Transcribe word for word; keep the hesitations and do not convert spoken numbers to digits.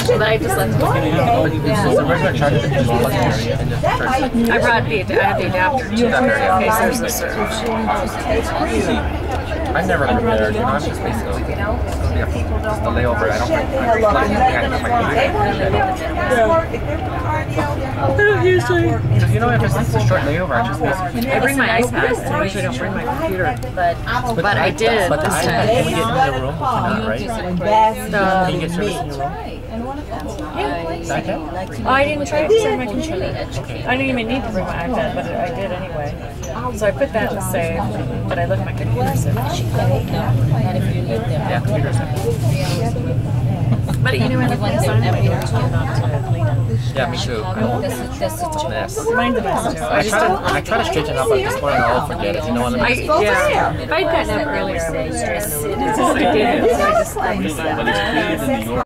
But I just left it. I brought the, I have the adapter too. Okay, so there's the surge. I never prepared, you know, I'm just basically just the layover. I don't bring I don't usually. Because you know, if it's a short layover, I just basically. I bring my iPad. I usually don't bring my computer, but but I did but this the time. Can we get into the room? We cannot, right? So, Can you get service in your room? yeah. Oh, I didn't try to send my computer. I didn't even need to bring my iPad, but I did anyway. So I put that in the safe, but I looked at my computer safe. Yeah, computer safe. But you know, I left my assignment here too, not to clean it. Yeah, me too. That's that's a Mess. Mine's a mess too. I I just try to, didn't. I try to straighten up, but this morning I'll forget it. You know what I I, mean? yeah, if I'd gotten up earlier, I would have straightened it. It's just I didn't, so I just, I just